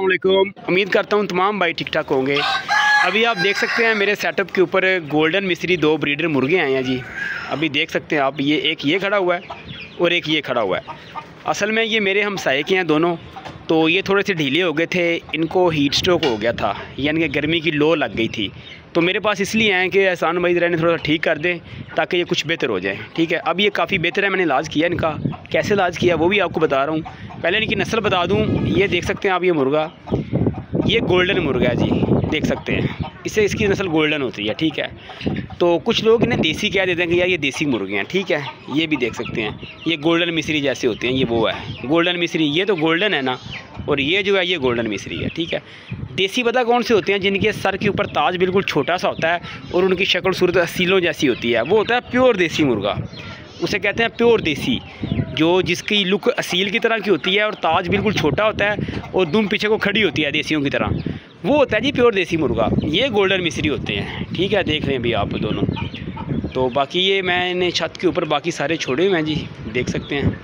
अस्सलाम वालेकुम। उम्मीद करता हूँ तमाम भाई ठीक ठाक होंगे। अभी आप देख सकते हैं मेरे सेटअप के ऊपर गोल्डन मिस्री 2 ब्रीडर मुर्गे आए हैं जी। अभी देख सकते हैं आप, ये एक ये खड़ा हुआ है और एक ये खड़ा हुआ है। असल में ये मेरे हमसाये के हैं दोनों, तो ये थोड़े से ढीले हो गए थे, इनको हीट स्ट्रोक हो गया था, यानी कि गर्मी की लो लग गई थी। तो मेरे पास इसलिए आए कि एहसान भाई ज़रा थोड़ा सा ठीक कर दें ताकि ये कुछ बेहतर हो जाए। ठीक है, अब ये काफ़ी बेहतर है। मैंने इलाज किया इनका, कैसे इलाज किया वो भी आपको बता रहा हूँ। पहले इनकी नस्ल बता दूँ। ये देख सकते हैं आप, ये मुर्गा, ये गोल्डन मुर्गा है जी, देख सकते हैं। इसकी नस्ल गोल्डन होती है। ठीक है, तो कुछ लोग इन्हें देसी कह देते हैं कि यार ये देसी मुर्गे हैं। ठीक है, ये भी देख सकते हैं, ये गोल्डन मिस्री जैसे होते हैं, ये वो है गोल्डन मिस्री। ये तो गोल्डन है ना, और ये जो है ये गोल्डन मिस्री है। ठीक है, देसी पता कौन से होते हैं? जिनके सर के ऊपर ताज बिल्कुल छोटा सा होता है और उनकी शक्ल सूरत असीलों जैसी होती है, वो होता है प्योर देसी मुर्गा। उसे कहते हैं प्योर देसी, जो जिसकी लुक असील की तरह की होती है और ताज बिल्कुल छोटा होता है और दुम पीछे को खड़ी होती है देसियों की तरह, वो होता है जी प्योर देसी मुर्गा। ये गोल्डन मिस्री होते हैं। ठीक है, देख लें भी आप दोनों। तो बाकी ये मैंने छत के ऊपर बाकी सारे छोड़े हुए हैं जी, देख सकते हैं।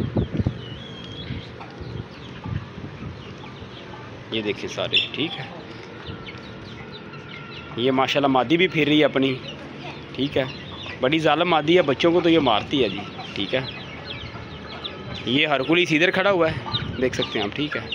ये देखिए सारे। ठीक है, ये माशाल्लाह मादी भी फिर रही है अपनी। ठीक है, बड़ी जालिम मादी है, बच्चों को तो ये मारती है जी। ठीक है, ये हरकुलिस इधर खड़ा हुआ है, देख सकते हैं आप। ठीक है,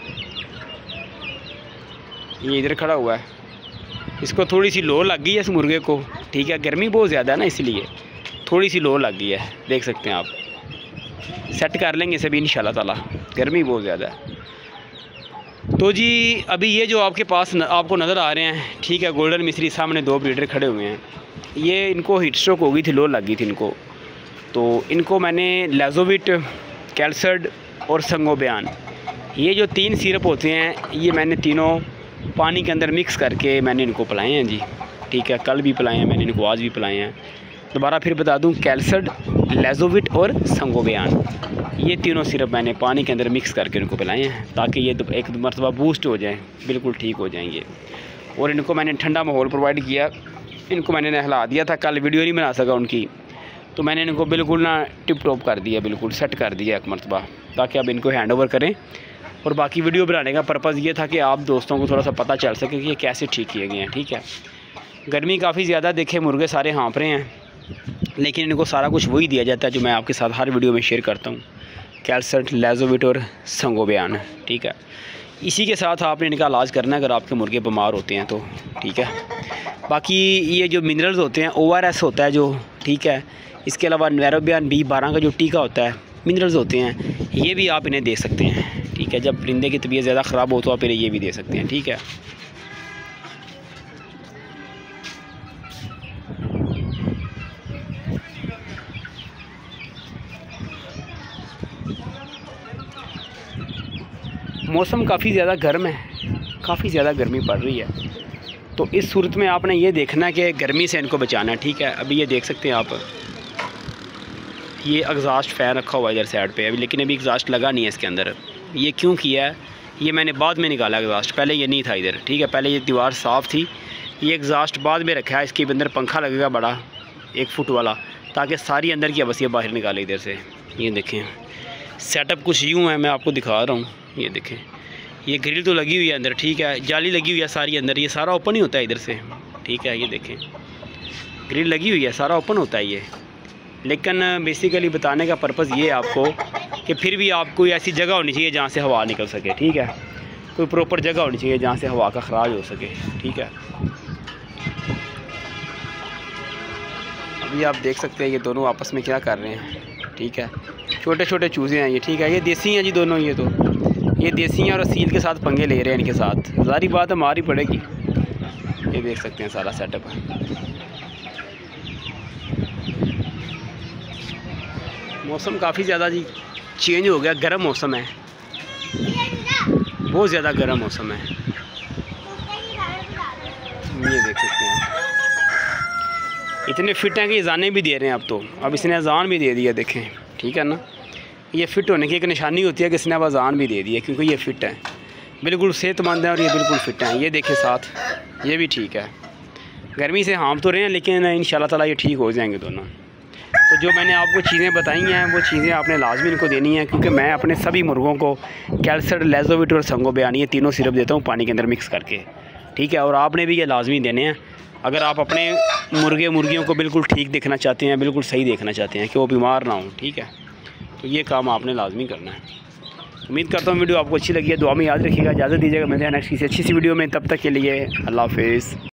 ये इधर खड़ा हुआ है। इसको थोड़ी सी लो लग गई है इस मुर्गे को। ठीक है, गर्मी बहुत ज़्यादा है ना, इसलिए थोड़ी सी लो लग गई है, देख सकते हैं आप। सेट कर लेंगे इसे भी इंशाल्लाह ताला, गर्मी बहुत ज़्यादा है। तो जी अभी ये जो आपके पास आपको नज़र आ रहे हैं, ठीक है, गोल्डन मिस्री, सामने 2 ब्रीडर खड़े हुए हैं। ये इनको हीट स्ट्रोक हो गई थी, लो लग गई थी इनको। तो इनको मैंने लेजोविट, कैल्सर्ड और संगोबियान, ये जो 3 सिरप होते हैं, ये मैंने तीनों पानी के अंदर मिक्स करके मैंने इनको पिलाए हैं जी। ठीक है, कल भी पिलाए हैं मैंने इनको, आज भी पिलाए हैं। दोबारा फिर बता दूं, कैल्सर्ड, लेजोविट और संगोबियान, ये तीनों सिरप मैंने पानी के अंदर मिक्स करके इनको पिलाए हैं ताकि ये एक मरतबा बूस्ट हो जाएँ, बिल्कुल ठीक हो जाएंगे। और इनको मैंने ठंडा माहौल प्रोवाइड किया, इनको मैंने नहला दिया था। कल वीडियो नहीं बना सका उनकी, तो मैंने इनको बिल्कुल ना टिप टॉप कर दिया, बिल्कुल सेट कर दिया एक मरतबा, ताकि अब इनको हैंड ओवर करें। और बाकी वीडियो बनाने का पर्पज़ ये था कि आप दोस्तों को थोड़ा सा पता चल सके कि ये कैसे ठीक किए गए हैं। ठीक है, गर्मी काफ़ी ज़्यादा, देखे मुर्गे सारे हाँफ रहे हैं, लेकिन इनको सारा कुछ वही दिया जाता है जो मैं आपके साथ हर वीडियो में शेयर करता हूँ, कैल्सर्ट, लेजोविट और संगोबियान। ठीक है, इसी के साथ आपने इनका इलाज करना है अगर आपके मुर्गे बीमार होते हैं तो। ठीक है, बाकी ये जो मिनरल्स होते हैं, ORS होता है जो, ठीक है, इसके अलावा नैरोबियान B12 का जो टीका होता है, मिनरल्स होते हैं, ये भी आप इन्हें दे सकते हैं। ठीक है, जब परिंदे की तबीयत ज़्यादा ख़राब हो तो आप इन्हें ये भी दे सकते हैं। ठीक है, मौसम काफ़ी ज़्यादा गर्म है, काफ़ी ज़्यादा गर्मी पड़ रही है, तो इस सूरत में आपने ये देखना है कि गर्मी से इनको बचाना है। ठीक है, अभी ये देख सकते हैं आप, ये एग्जॉस्ट फ़ैन रखा हुआ है इधर साइड पे अभी, लेकिन अभी एग्जॉस्ट लगा नहीं है इसके अंदर। ये क्यों किया है, ये मैंने बाद में निकाला एग्जॉस्ट, पहले ये नहीं था इधर। ठीक है, पहले ये दीवार साफ़ थी, ये एग्जॉस्ट बाद में रखा है। इसके अंदर पंखा लगेगा बड़ा 1 फुट वाला, ताकि सारी अंदर की आवाज़ बाहर निकाले इधर से। ये देखें, सेटअप कुछ यूँ है, मैं आपको दिखा रहा हूँ। ये देखें, ये ग्रिल तो लगी हुई है अंदर। ठीक है, जाली लगी हुई है सारी अंदर, ये सारा ओपन ही होता है इधर से। ठीक है, ये देखें, ग्रिल लगी हुई है, सारा ओपन होता है ये। लेकिन बेसिकली बताने का पर्पज़ ये है आपको कि फिर भी आपको ऐसी जगह होनी चाहिए जहाँ से हवा निकल सके। ठीक है, कोई प्रॉपर जगह होनी चाहिए जहाँ से हवा का खराज हो सके। ठीक है, अभी आप देख सकते हैं ये दोनों आपस में क्या कर रहे हैं। ठीक है, छोटे छोटे चूज़े हैं ये। ठीक है, ये देसी हैं जी दोनों, ये देसी हैं और असील के साथ पंगे ले रहे हैं इनके साथ, ज़ाहिर बात है मारी पड़ेगी। ये देख सकते हैं सारा सेटअप। मौसम काफ़ी ज़्यादा जी चेंज हो गया, गर्म मौसम है, बहुत ज़्यादा गर्म मौसम है। ये देख सकते हैं, इतने फिट हैं कि अज़ानें भी दे रहे हैं अब तो। अब इसने अज़ान भी दे दिया, देखें। ठीक है ना, ये फ़िट होने की एक निशानी होती है कि इसने अब अज़ान भी दे दी है, क्योंकि ये फ़िट है, बिल्कुल सेहतमंद है और ये बिल्कुल फ़िट हैं। ये देखें साथ, ये भी ठीक है। गर्मी से हाँफ तो रहे हैं, लेकिन इंशाल्लाह ताला ये ठीक हो जाएंगे दोनों। तो तो जो मैंने आपको चीज़ें बताई हैं वो चीज़ें आपने लाजमी इनको देनी है, क्योंकि मैं अपने सभी मुर्गों को कैल्सर, लेजोविट और संगोबियान ये तीनों सिरप देता हूँ पानी के अंदर मिक्स करके, ठीक है। और आपने भी ये लाजमी देने हैं अगर आप अपने मुर्गियों को बिल्कुल ठीक देखना चाहते हैं, बिल्कुल सही देखना चाहते हैं कि वो बीमार ना हो, ठीक है। तो ये काम आपने लाजमी करना है। उम्मीद करता हूँ वीडियो आपको अच्छी लगी है। दुआ में याद रखिएगा। इजाज़त दीजिएगा, मिलते हैं नेक्स्ट किसी अच्छी सी वीडियो में। तब तक के लिए अल्लाह हाफ़िज़।